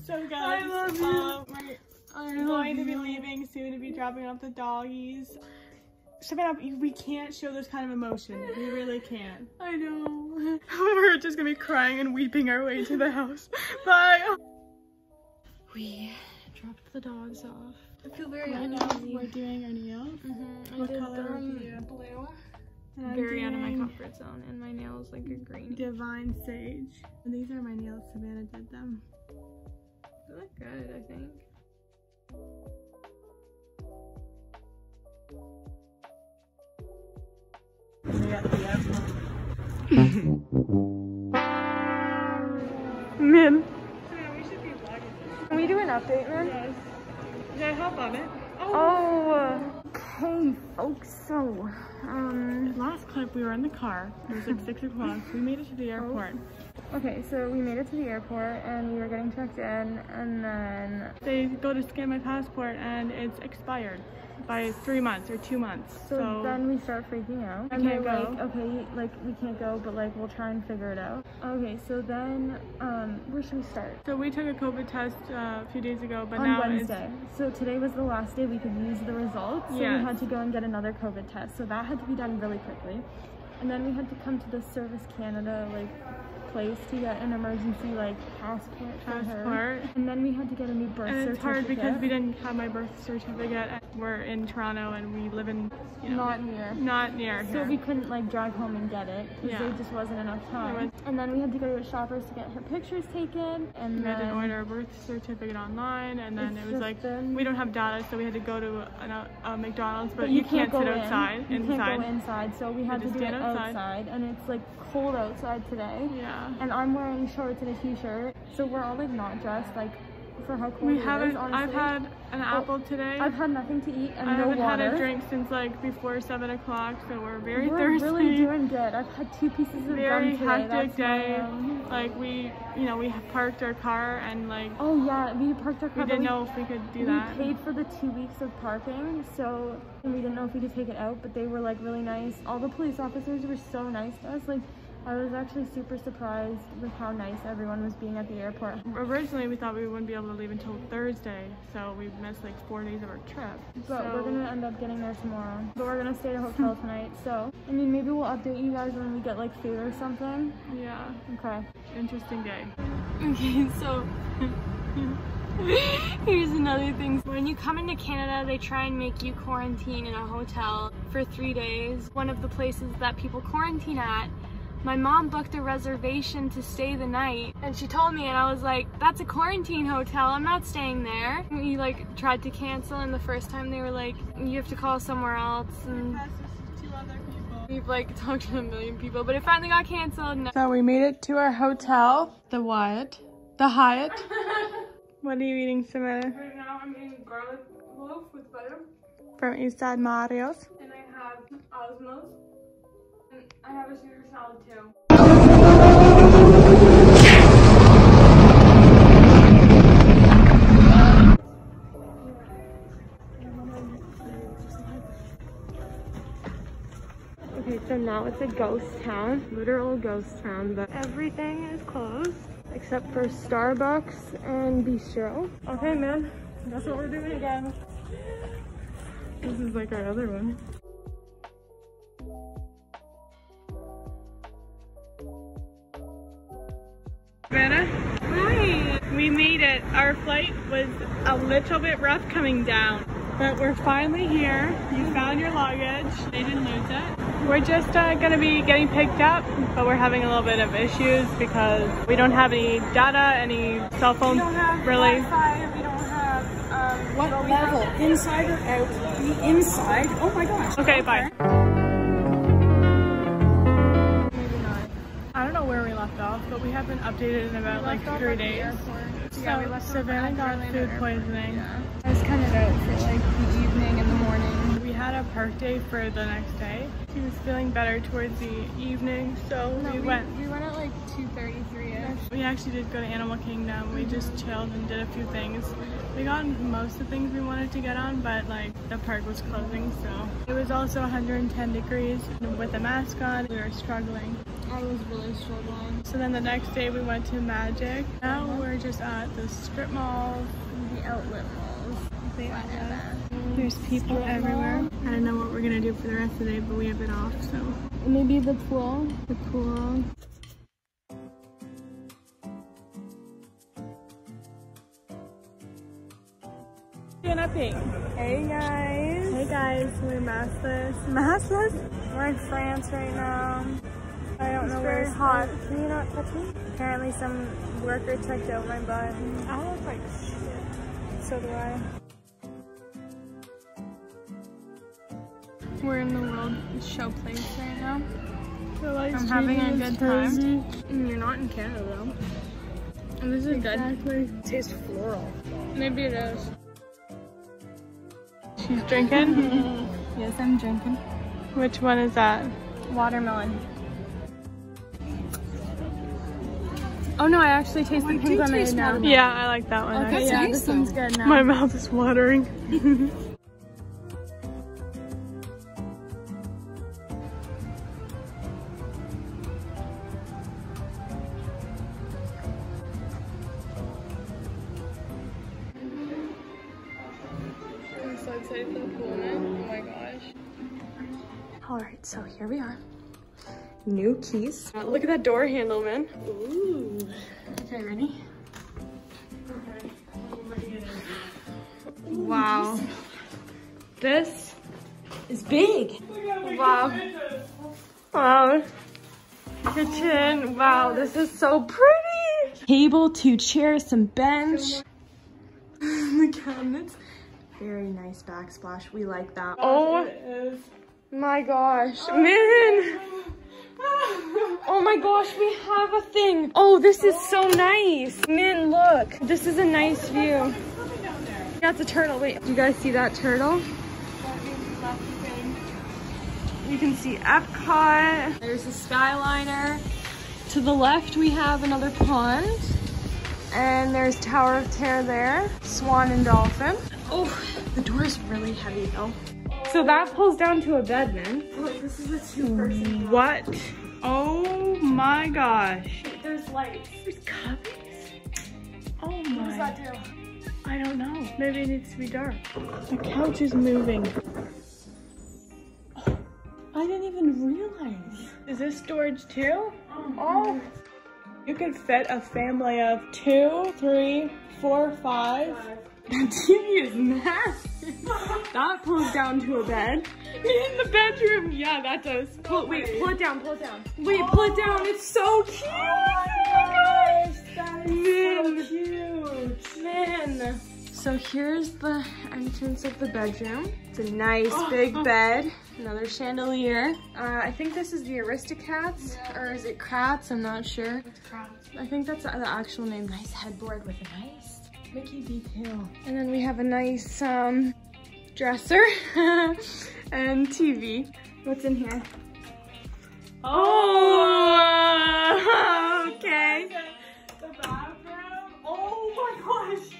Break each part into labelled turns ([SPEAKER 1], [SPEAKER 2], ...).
[SPEAKER 1] So guys, we're going to be leaving soon to be dropping off the doggies. Savannah, we can't show this kind of emotion. We really can't.
[SPEAKER 2] I know.
[SPEAKER 1] We're just gonna be crying and weeping our way to the house. Bye.
[SPEAKER 2] We dropped the dogs off. I feel very
[SPEAKER 1] uneasy. We're doing our nails. What color are you?
[SPEAKER 2] Blue. Very out of my comfort zone, and my nails like a green.
[SPEAKER 1] Divine Sage. And these are my nails. Savannah did them.
[SPEAKER 2] They look good, I think.
[SPEAKER 1] Man.
[SPEAKER 2] Can we do an update, man?
[SPEAKER 1] Yes. Should I hop on it?
[SPEAKER 2] Oh. Okay, folks. So,
[SPEAKER 1] last clip we were in the car. It was like 6 o'clock. We made it to the airport.
[SPEAKER 2] Okay, so we made it to the airport and we were getting checked in, and then
[SPEAKER 1] they go to scan my passport and it's expired by 3 months or 2 months.
[SPEAKER 2] So then we start freaking out. And
[SPEAKER 1] Can't
[SPEAKER 2] they're
[SPEAKER 1] go.
[SPEAKER 2] like, okay, like we can't go, but like we'll try and figure it out. Okay, so then where should we start?
[SPEAKER 1] So we took a COVID test a few days ago, but
[SPEAKER 2] on
[SPEAKER 1] now
[SPEAKER 2] Wednesday. So today was the last day we could use the results. So
[SPEAKER 1] Yes.
[SPEAKER 2] we had to go and get another COVID test. So that had to be done really quickly. And then we had to come to the Service Canada place to get an emergency passport for her. And then we had to get a new birth certificate.
[SPEAKER 1] And it's hard because we didn't have my birth certificate. We're in Toronto and we live in,
[SPEAKER 2] not
[SPEAKER 1] near
[SPEAKER 2] so
[SPEAKER 1] here.
[SPEAKER 2] we couldn't drive home and get it because there just wasn't enough time. And then we had to go to Shoppers to get her pictures taken, and
[SPEAKER 1] we had to order a birth certificate online, and then it was we don't have data, so we had to go to a McDonald's, but you can't sit outside.
[SPEAKER 2] You can't go inside, so we had to do it outside, and it's cold outside today.
[SPEAKER 1] Yeah.
[SPEAKER 2] And I'm wearing shorts and a t-shirt, so we're all not dressed for how cold it is, honestly.
[SPEAKER 1] I've had an apple today.
[SPEAKER 2] I've had nothing to eat and no water.
[SPEAKER 1] I haven't had a drink since before 7 o'clock, so we're very thirsty.
[SPEAKER 2] We're really doing good. I've had 2 pieces of gum today.
[SPEAKER 1] Very hectic day. We parked our car and
[SPEAKER 2] oh yeah, we parked our car.
[SPEAKER 1] We didn't know if we could do that.
[SPEAKER 2] We paid for the 2 weeks of parking, and we didn't know if we could take it out, but they were really nice. All the police officers were so nice to us. I was actually super surprised with how nice everyone was being at the airport.
[SPEAKER 1] Originally, we thought we wouldn't be able to leave until Thursday, so we missed 4 days of our trip.
[SPEAKER 2] But we're gonna end up getting there tomorrow. But we're gonna stay at a hotel tonight, so maybe we'll update you guys when we get food or something.
[SPEAKER 1] Yeah.
[SPEAKER 2] Okay.
[SPEAKER 1] Interesting day.
[SPEAKER 2] Okay, so here's another thing. When you come into Canada, they try and make you quarantine in a hotel for 3 days. One of the places that people quarantine at, my mom booked a reservation to stay the night, and she told me, and I was like, that's a quarantine hotel, I'm not staying there. We tried to cancel, and the first time they were like, you have to call somewhere else, and we've talked to a million people, but it finally got canceled.
[SPEAKER 1] So we made it to our hotel, the Hyatt. What are you eating, Samantha?
[SPEAKER 2] Right now I'm eating garlic loaf with butter.
[SPEAKER 1] From Eastside Mario's.
[SPEAKER 2] And I have Osmos. And I have a Caesar salad too. Okay, so now it's a ghost town, literal ghost town, but everything is closed except for Starbucks and Bistro.
[SPEAKER 1] Okay, man, that's what we're doing again. This is our other one. Savannah?
[SPEAKER 2] Hi!
[SPEAKER 1] We made it. Our flight was a little bit rough coming down, but we're finally here. You found your luggage. They didn't lose it. We're just gonna be getting picked up, but we're having a little bit of issues because we don't have any data, any cell phones,
[SPEAKER 2] We don't have
[SPEAKER 1] really.
[SPEAKER 2] Wi-Fi, we don't have,
[SPEAKER 3] What level? Inside or out? The inside? Oh my gosh.
[SPEAKER 1] Okay, bye.
[SPEAKER 2] maybe not.
[SPEAKER 1] I don't know where we left off, but we have been updated in about 3 days.
[SPEAKER 2] Yeah, we
[SPEAKER 1] So
[SPEAKER 2] left
[SPEAKER 1] Savannah got food poisoning.
[SPEAKER 2] Yeah. I was kind of out for the evening and the morning.
[SPEAKER 1] We had a park day for the next day. She was feeling better towards the evening, so we went.
[SPEAKER 2] We went at 2:33ish.
[SPEAKER 1] We actually did go to Animal Kingdom. We just chilled and did a few things. We got most of the things we wanted to get on, but the park was closing, so. It was also 110 degrees with a mask on. We were struggling.
[SPEAKER 2] I was really struggling.
[SPEAKER 1] So then the next day we went to Magic. Now we're just at the strip malls,
[SPEAKER 2] The outlet malls.
[SPEAKER 1] There's people everywhere. I don't know what we're gonna do for the rest of the day, but we have it off, so.
[SPEAKER 2] Maybe the pool. The pool.
[SPEAKER 1] Hey guys. Hey guys, we're maskless. Maskless? We're in France right now. I don't know where it's hot. Can you not touch me? Apparently some worker checked out my butt. I look like shit. So do I.
[SPEAKER 2] We're in the World Show Place right now.
[SPEAKER 1] Like
[SPEAKER 2] I'm having a good time. You're not in Canada though. And this is
[SPEAKER 1] Exactly.
[SPEAKER 2] good.
[SPEAKER 3] It tastes floral.
[SPEAKER 2] Maybe it is.
[SPEAKER 1] She's drinking?
[SPEAKER 2] Yes, I'm drinking.
[SPEAKER 1] Which one is that?
[SPEAKER 2] Watermelon. Oh no, I actually taste the pink lemonade now.
[SPEAKER 1] Yeah, I like that one.
[SPEAKER 2] Okay,
[SPEAKER 1] actually.
[SPEAKER 2] yeah, this one's good now.
[SPEAKER 1] My mouth is watering.
[SPEAKER 2] I'm so excited for the pool, man. Oh my gosh.
[SPEAKER 3] All right, so here we are. New keys.
[SPEAKER 1] Look at that door handle, man.
[SPEAKER 3] Ooh.
[SPEAKER 2] Okay, ready?
[SPEAKER 1] Wow. This
[SPEAKER 3] It's big.
[SPEAKER 1] Wow. Wow. Kitchen. Wow, this is so pretty.
[SPEAKER 3] Table, 2 chairs, some bench. The cabinets. Very nice backsplash. We like that.
[SPEAKER 1] Oh my gosh. Man.
[SPEAKER 3] Oh my gosh, we have a thing. Oh, this is so nice. Man, look. This is a nice view. That's a turtle. Wait, do you guys see that turtle? You can see Epcot. There's a Skyliner. To the left, we have another pond. And there's Tower of Terror there. Swan and Dolphin. Oh, the door is really heavy though. So that pulls down to a bed, man. Look, this is a 2-person.
[SPEAKER 1] What? Oh my gosh.
[SPEAKER 3] There's lights.
[SPEAKER 1] There's cupboards? Oh my.
[SPEAKER 3] What does that do?
[SPEAKER 1] I don't know. Maybe it needs to be dark. The couch is moving. Oh, I didn't even realize. Is this storage too? Oh. You could fit a family of 2, 3, 4, 5.
[SPEAKER 3] That TV is massive. That pulls down to a bed.
[SPEAKER 1] In the bedroom. Yeah, that does.
[SPEAKER 3] Wait, pull it down, pull it down. Wait, pull it down. It's so cute. Oh my gosh, that is so cute. Man. So here's the entrance of the bedroom. It's a nice big bed. Another chandelier. I think this is the Aristocats, or is it Kratz? I'm not sure. I think that's the actual name. Nice headboard with a nice Mickey detail. And then we have a nice dresser and TV. What's in here? Oh, okay.
[SPEAKER 1] The bathroom. Oh my gosh.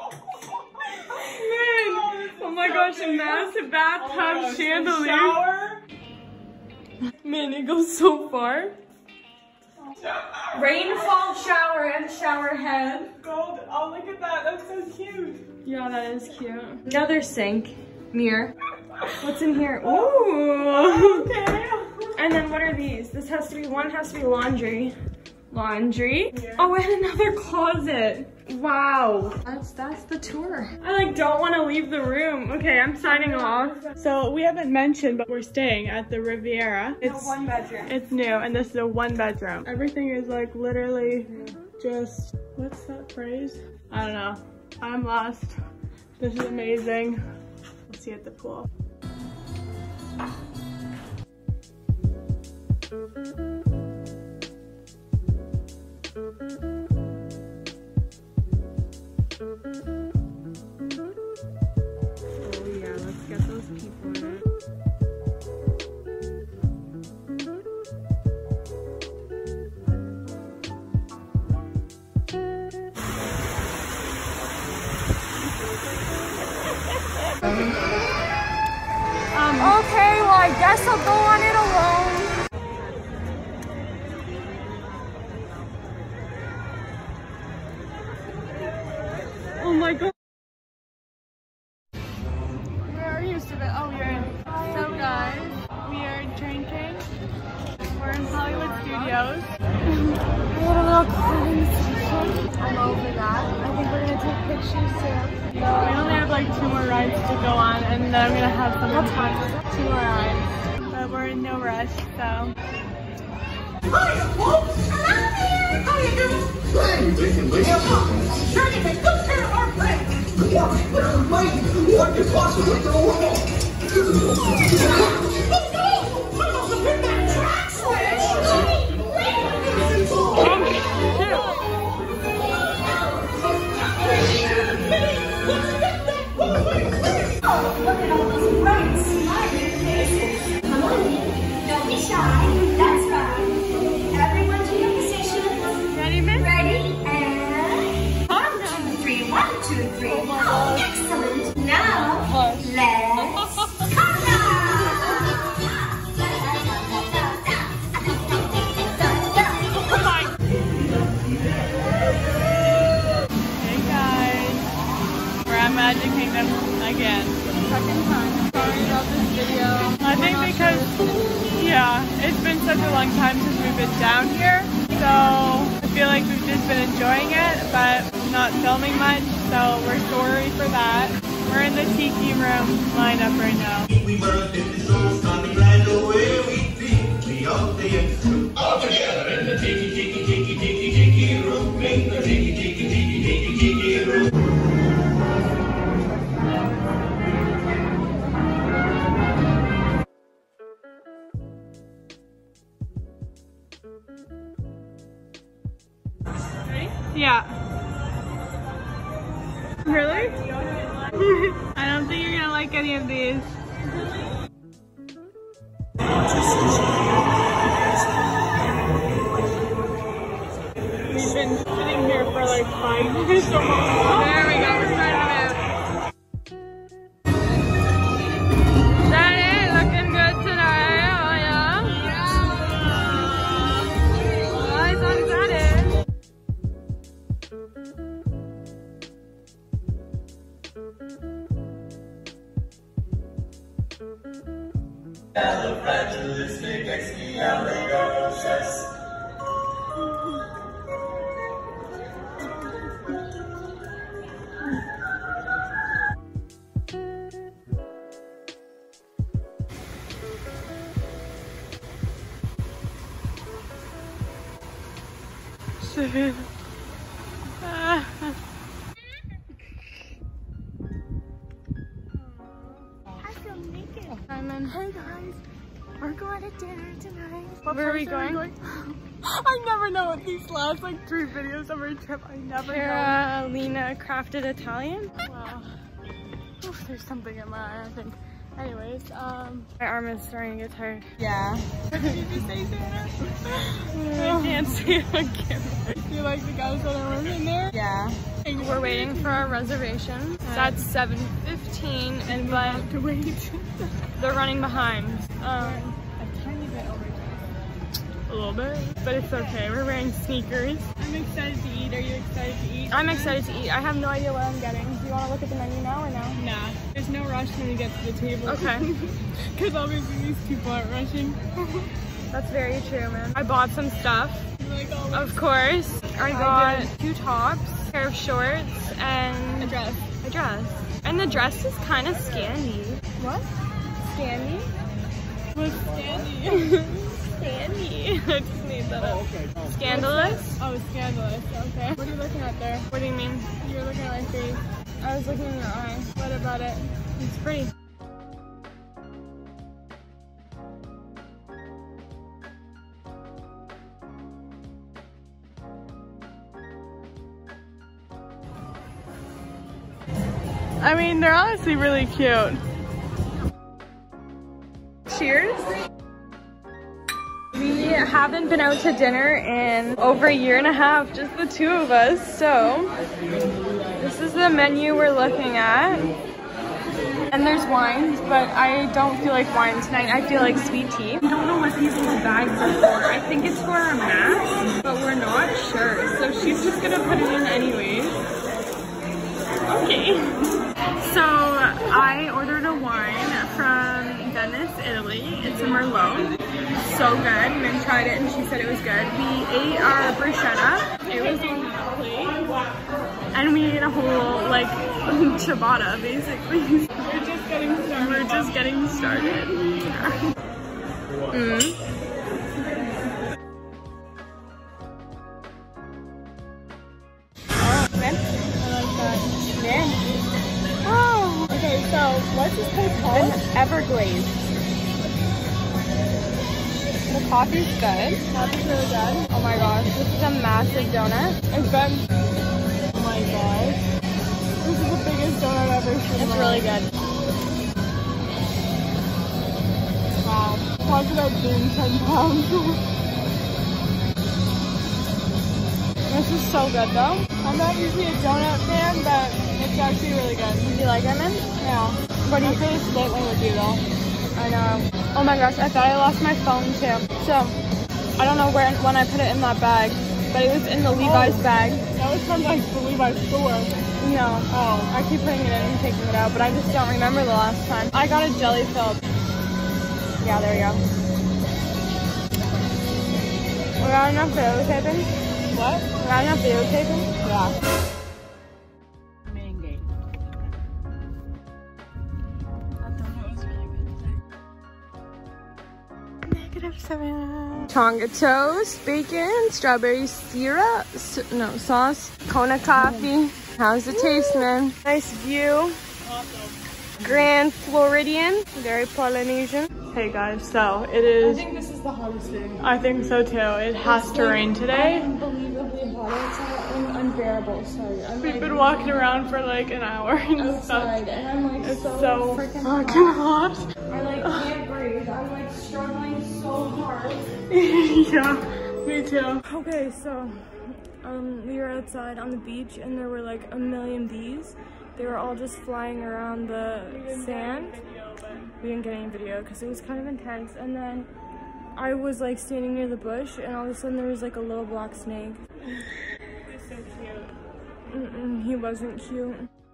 [SPEAKER 3] Man, oh my gosh, a massive bathtub chandelier.
[SPEAKER 1] Shower.
[SPEAKER 3] Man, it goes so far. Rainfall shower and shower head.
[SPEAKER 1] Gold. Oh, look at that. That's so cute.
[SPEAKER 3] Yeah, that is cute. Another sink, mirror. What's in here? Ooh.
[SPEAKER 1] Okay.
[SPEAKER 3] And then what are these? This has to be, one has to be laundry. Laundry. Yeah. Oh, and another closet. Wow. That's the tour. I like don't want to leave the room. Okay, I'm signing off.
[SPEAKER 1] So we haven't mentioned, but we're staying at the Riviera.
[SPEAKER 3] It's a 1-bedroom.
[SPEAKER 1] It's new, and this is a 1-bedroom. Everything is like literally just, what's that phrase? I don't know. I'm lost. This is amazing. We'll see you at the pool.
[SPEAKER 3] Oh yeah, let's get those people in it. Okay, well I guess I'll go on it alone.
[SPEAKER 2] little clothing section. I'm over that. I think we're gonna take pictures soon.
[SPEAKER 1] We only have like 2 more rides to go on, and then I'm gonna have some
[SPEAKER 2] What time is it?
[SPEAKER 1] 2 more rides. But we're in no rush, so.
[SPEAKER 4] Hi, folks! Hello! How you doing? Hey, listen, listen. Sure, you can go to our place. What could possibly go wrong? Oh no! I must have hit that track switch! Oh, look at all those bright, smiling faces. Come on in. Don't be shy. That's right. Everyone to your position.
[SPEAKER 1] Ready, miss?
[SPEAKER 4] Ready? And 1, 2, 3. 1, 2, 3. Oh, excellent. Now, let's
[SPEAKER 1] Hey guys, we're at Magic Kingdom again.
[SPEAKER 2] Second time. Sorry about this video.
[SPEAKER 1] I think because, yeah, it's been such a long time since we've been down here, so I feel like we've just been enjoying it, but not filming much, so we're sorry for that. We're in the Tiki room lineup right now.
[SPEAKER 5] All together in the tiki tiki tiki tiki tiki room, in the tiki tiki tiki tiki tiki room.
[SPEAKER 1] Ready? Yeah. Really? I don't think you're gonna like any of these. We've been sitting here for like 5 minutes almost. There we go, we're starting to move. Is that it? Looking good today, oh yeah? Yeah! Oh, I'm so excited. Simon.
[SPEAKER 2] Hey guys, we're going to dinner tonight.
[SPEAKER 1] Where are we going? I never know what these last like 3 videos of our trip. I never know.
[SPEAKER 2] Carolina Crafted Italian.
[SPEAKER 1] Wow. Oof, there's something in my eye, I think. Anyways,
[SPEAKER 2] My arm is starting to get tired.
[SPEAKER 1] yeah. Did you say dinner? I can't see it on camera. You like the guys that are working there?
[SPEAKER 2] Yeah. We're waiting for our reservation. That's 7:15,
[SPEAKER 1] And
[SPEAKER 2] but
[SPEAKER 1] have to wait.
[SPEAKER 2] they're running behind.
[SPEAKER 1] A tiny bit overdressed. A little bit, but it's okay. We're wearing sneakers. I'm excited to eat. Are you excited to eat?
[SPEAKER 2] I'm excited to eat. I have no idea what I'm getting. Do you want to look at the menu now or no?
[SPEAKER 1] Nah, there's no rush when we get to the table.
[SPEAKER 2] Okay.
[SPEAKER 1] Because obviously these people aren't rushing.
[SPEAKER 2] That's very true, man. I bought some stuff.
[SPEAKER 1] Like always.
[SPEAKER 2] Of course. I got 2 tops, a pair of shorts, and
[SPEAKER 1] A dress.
[SPEAKER 2] a dress. And the dress is kind of scandy. What? Scandy?
[SPEAKER 1] What's Sandy?
[SPEAKER 2] Scandy. I just need that up. Scandalous?
[SPEAKER 1] Oh, scandalous. Okay. What are you looking at there?
[SPEAKER 2] What do you mean?
[SPEAKER 1] You're looking at my face.
[SPEAKER 2] I was looking in your eye.
[SPEAKER 1] What about it?
[SPEAKER 2] It's pretty.
[SPEAKER 1] I mean, they're honestly really cute.
[SPEAKER 2] Cheers. We haven't been out to dinner in over 1.5 years, just the 2 of us. So this is the menu we're looking at. And there's wines, but I don't feel like wine tonight. I feel like sweet tea. We don't know what these little bags are for. I think it's for our mask, but we're not sure. So she's just gonna put it in anyways. Okay. So I ordered a wine from Venice, Italy. It's a Merlot.
[SPEAKER 1] so good. Min tried it and she said it was good. We ate our bruschetta. It was on that plate. And we ate a whole like ciabatta basically. We're just getting started. Okay, so what's this place called? Everglades. The coffee's good. Coffee's really good. Oh my gosh, this is a massive donut. It's good. Oh my gosh. This is the biggest donut I've ever seen. It's really good. Wow. Talk about being 10 pounds. This is so good though. I'm not usually a donut fan, but it's actually really good. Did you like it, man? Yeah. But you really split one with you though. I know. Oh my gosh, I thought I lost my phone too. So, I don't know when I put it in that bag, but it was in the Levi's bag. That was from like the Levi's store. No. Oh. I keep putting it in and taking it out, but I just don't remember the last time. I got a jelly filled. Yeah, there we go. We got enough videotaping? What? We got enough videotaping? Yeah. -7. Tonga toast, bacon, strawberry syrup, sauce, Kona coffee. How's it taste, man? Nice view. Awesome. Grand Floridian, very Polynesian. Hey guys, so it is. I think this is the hottest day. I think so too. It has to rain today. Unbelievably hot outside and unbearable. Sorry. We've been walking around for like an hour and stuff. And I'm like it's so freaking hot. I like can't breathe. I'm like struggling so hard. Yeah, me too. Okay, so we were outside on the beach and there were like a million bees. They were all just flying around the sand. We didn't get any video because it was kind of intense. And then I was like standing near the bush and all of a sudden there was like a little black snake. He was so cute. He wasn't cute.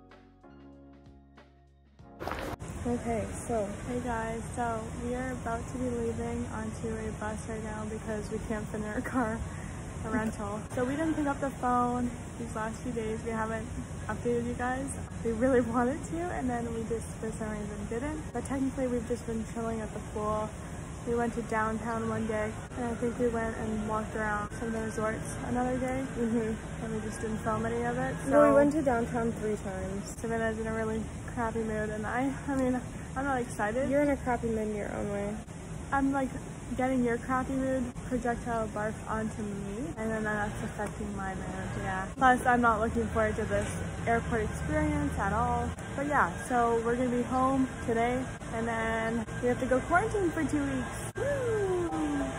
[SPEAKER 1] Okay, so hey guys, so we are about to be leaving onto a bus right now because we can't fit in our car, a rental. So we didn't pick up the phone these last few days. We haven't updated you guys. We really wanted to, and then we just for some reason didn't. But technically we've just been chilling at the pool. We went to downtown one day, and I think we went and walked around some of the resorts another day. And we just didn't film any of it. So we went to downtown 3 times. Savanna's in a really crappy mood, and I mean, I'm not excited. You're in a crappy mood in your own way. I'm like getting your crappy mood projectile barf onto me, and then that's affecting my mood, yeah. Plus, I'm not looking forward to this airport experience at all. But yeah, so we're gonna be home today, and then we have to go quarantine for 2 weeks. Woo!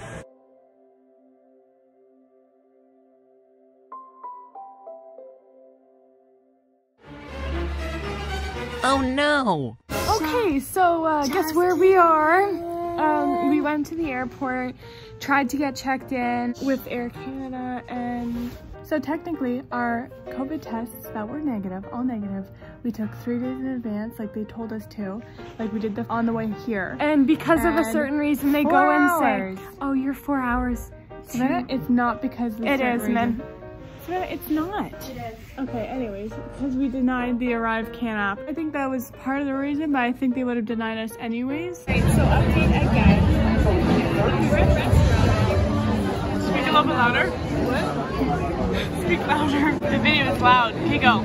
[SPEAKER 6] Oh no!
[SPEAKER 2] Okay, so guess where we are? We went to the airport, tried to get checked in with Air Canada, and so technically our COVID tests that were negative, all negative, we took 3 days in advance, like they told us to, like we did on the way here. And because of a certain reason, they go and say, oh, you're 4 hours. Savannah, it's not because of it is, man. Savannah, it's not. It is. Okay, anyways, because we denied the Arrive Can app. I think that was part of the reason, but I think they would have denied us anyways. Right, so update again. We're at restaurant. Speak a little bit louder. What? Speak louder. The video is loud. Okay, go.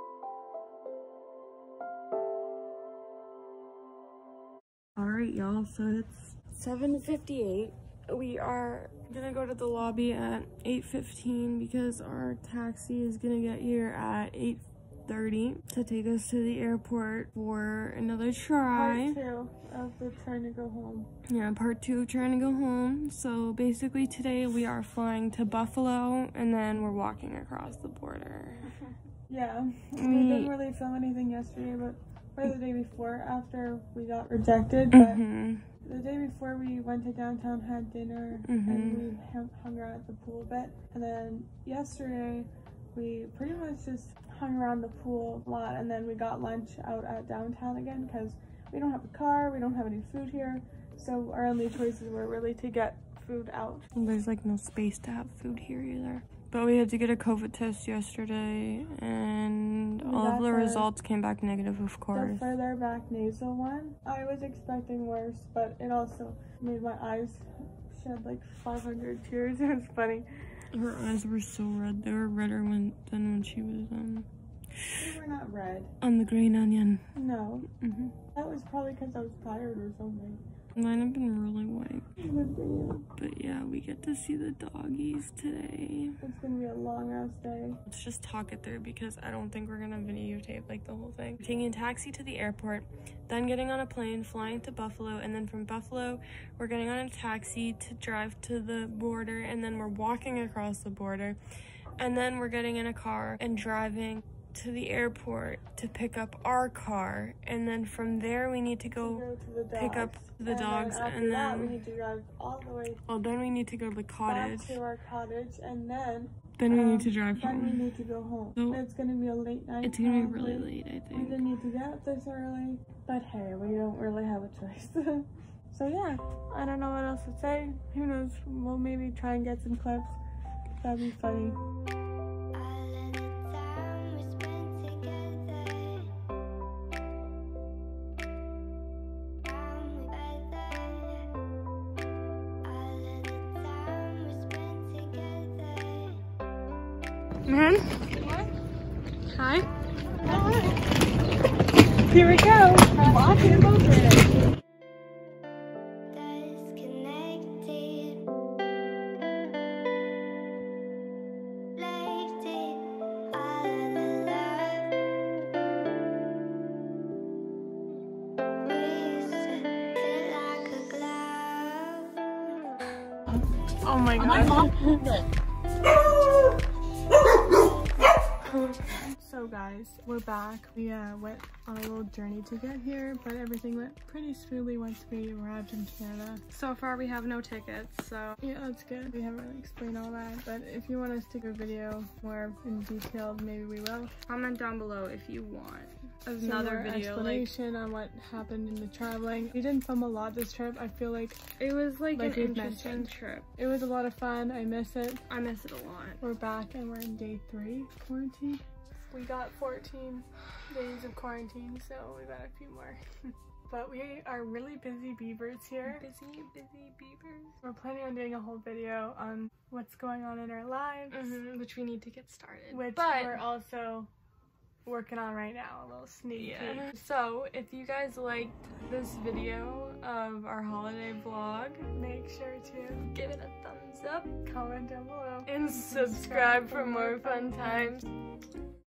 [SPEAKER 2] Alright, y'all, so it's 7:58. We are gonna go to the lobby at 8:15 because our taxi is gonna get here at 8:30 to take us to the airport for another try. Part 2 of the trying to go home. Yeah, part 2 of trying to go home. So basically today we are flying to Buffalo and then we're walking across the border. Yeah, we didn't really film anything yesterday, but or the day before after we got rejected. But the day before we went to downtown, had dinner, and we hung around at the pool a bit. And then yesterday, we pretty much just hung around the pool a lot, and then we got lunch out at downtown again because we don't have a car, we don't have any food here.
[SPEAKER 1] So our only choices were really to get food out. There's like no space to have food here either. But we had to get a COVID test yesterday, and all of the results came back negative, of course. The further back nasal one, I was expecting worse, but it also made my eyes shed like 500 tears. It was funny. Her eyes were so red. They were redder than when she was They were not red. On the green onion. No. That was probably because I was tired or something. Mine have been really white. Good for you. But yeah, we get to see the doggies today. It's gonna be a long ass day. Let's just talk it through because I don't think we're gonna videotape like the whole thing. We're taking a taxi to the airport, then getting on a plane, flying to Buffalo, and then from Buffalo, we're getting on a taxi to drive to the border, and then we're walking across the border, and then we're getting in a car and driving to the airport to pick up our car, and then from there we need to go to pick up the dogs, and then we need to drive all the way. Well, then we need to go to the cottage. Back to our cottage, and then we need to drive home. Then we need to go home. So it's gonna be a late night. It's gonna be really late, I think. We didn't need to get up this early, but hey, we don't really have a choice. So yeah, I don't know what else to say. Who knows? We'll maybe try and get some clips. That'd be funny. Man? What? Hi. Hi. Here we go. I'm walking a boat today. Oh my god. So guys, we're back. We went on a little journey to get here, but everything went pretty smoothly once we arrived in Canada. So far we have no tickets, so yeah, that's good. We haven't really explained all that, but if you want us to do a video more in detail, maybe we will. Comment down below if you want another video explanation on what happened in the traveling. We didn't film a lot this trip. I feel like it was like an interesting trip. It was a lot of fun. I miss it. I miss it a lot. We're back and we're in day 3 quarantine. We got 14 days of quarantine, so we got a few more. But we are really busy beavers here. Busy beavers. We're planning on doing a whole video on what's going on in our lives. Which we need to get started. Which we're also working on right now, a little sneak peek. So if you guys liked this video of our holiday vlog, make sure to give it a thumbs up, comment down below, and subscribe for more fun times.